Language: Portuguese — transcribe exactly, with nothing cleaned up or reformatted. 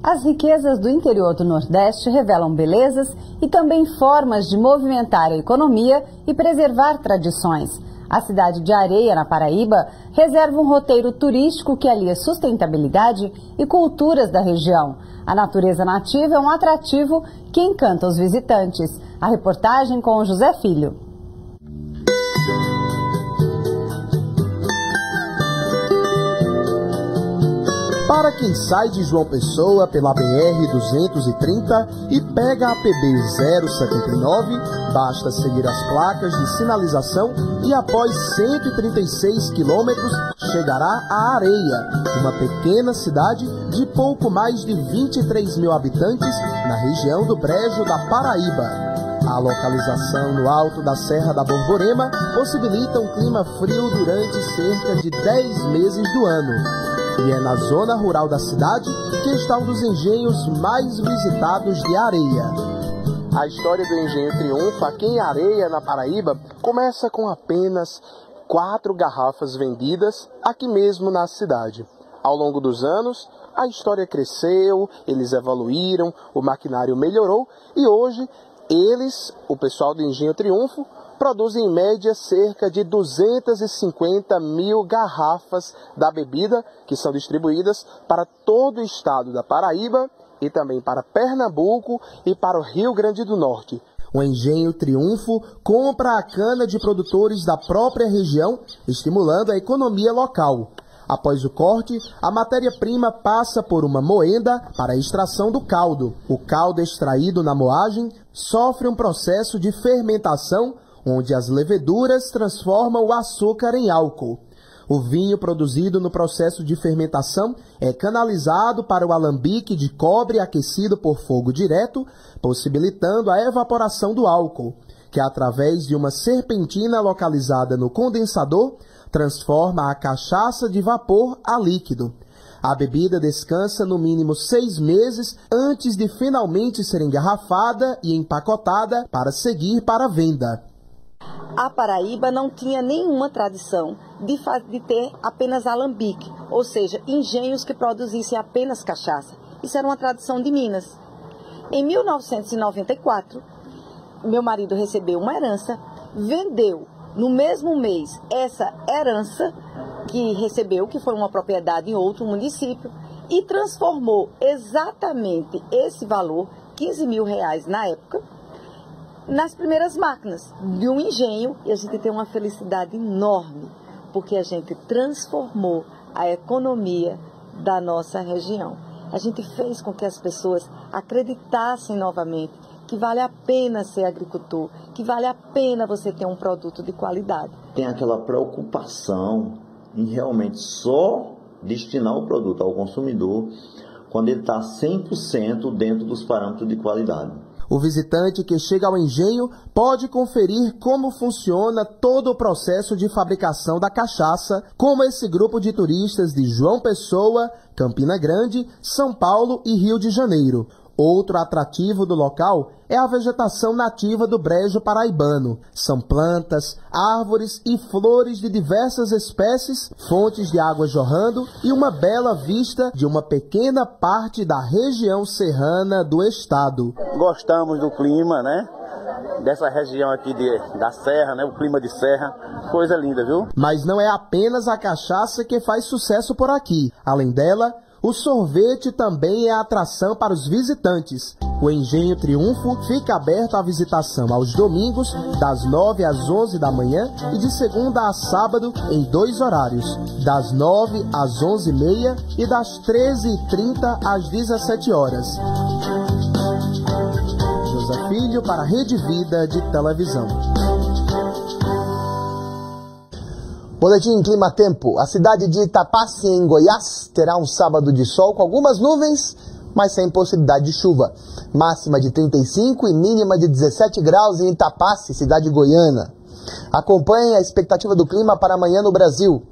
As riquezas do interior do Nordeste revelam belezas e também formas de movimentar a economia e preservar tradições. A cidade de Areia, na Paraíba, reserva um roteiro turístico que alia sustentabilidade e culturas da região. A natureza nativa é um atrativo que encanta os visitantes. A reportagem com o José Filho. Para quem sai de João Pessoa pela B R duzentos e trinta e pega a P B zero setenta e nove, basta seguir as placas de sinalização e após cento e trinta e seis quilômetros chegará a Areia, uma pequena cidade de pouco mais de vinte e três mil habitantes na região do Brejo da Paraíba. A localização no alto da Serra da Borborema possibilita um clima frio durante cerca de dez meses do ano. E é na zona rural da cidade que está um dos engenhos mais visitados de Areia. A história do Engenho Triunfo, aqui em Areia, na Paraíba, começa com apenas quatro garrafas vendidas aqui mesmo na cidade. Ao longo dos anos, a história cresceu, eles evoluíram, o maquinário melhorou e hoje eles, o pessoal do Engenho Triunfo, produzem em média cerca de duzentas e cinquenta mil garrafas da bebida que são distribuídas para todo o estado da Paraíba e também para Pernambuco e para o Rio Grande do Norte. O Engenho Triunfo compra a cana de produtores da própria região, estimulando a economia local. Após o corte, a matéria-prima passa por uma moenda para a extração do caldo. O caldo extraído na moagem sofre um processo de fermentação, onde as leveduras transformam o açúcar em álcool. O vinho produzido no processo de fermentação é canalizado para o alambique de cobre aquecido por fogo direto, possibilitando a evaporação do álcool, que através de uma serpentina localizada no condensador, transforma a cachaça de vapor a líquido. A bebida descansa no mínimo seis meses antes de finalmente ser engarrafada e empacotada para seguir para a venda. A Paraíba não tinha nenhuma tradição de, de ter apenas alambique, ou seja, engenhos que produzissem apenas cachaça. Isso era uma tradição de Minas. Em mil novecentos e noventa e quatro, meu marido recebeu uma herança, vendeu no mesmo mês essa herança que recebeu, que foi uma propriedade em outro município, e transformou exatamente esse valor, quinze mil reais na época, nas primeiras máquinas de um engenho, e a gente tem uma felicidade enorme, porque a gente transformou a economia da nossa região. A gente fez com que as pessoas acreditassem novamente que vale a pena ser agricultor, que vale a pena você ter um produto de qualidade. Tem aquela preocupação em realmente só destinar o produto ao consumidor quando ele está cem por cento dentro dos parâmetros de qualidade. O visitante que chega ao engenho pode conferir como funciona todo o processo de fabricação da cachaça, como esse grupo de turistas de João Pessoa, Campina Grande, São Paulo e Rio de Janeiro. Outro atrativo do local é a vegetação nativa do Brejo paraibano. São plantas, árvores e flores de diversas espécies, fontes de água jorrando e uma bela vista de uma pequena parte da região serrana do estado. Gostamos do clima, né? Dessa região aqui de, da serra, né? O clima de serra, coisa linda, viu? Mas não é apenas a cachaça que faz sucesso por aqui. Além dela, o sorvete também é a atração para os visitantes. O Engenho Triunfo fica aberto à visitação aos domingos, das nove às onze da manhã e de segunda a sábado em dois horários, das nove às onze e meia e das treze e trinta às dezessete horas. José Filho para a Rede Vida de Televisão. Boletim Clima Tempo. A cidade de Itapaci, em Goiás, terá um sábado de sol com algumas nuvens, mas sem possibilidade de chuva. Máxima de trinta e cinco e mínima de dezessete graus em Itapaci, cidade goiana. Acompanhe a expectativa do clima para amanhã no Brasil.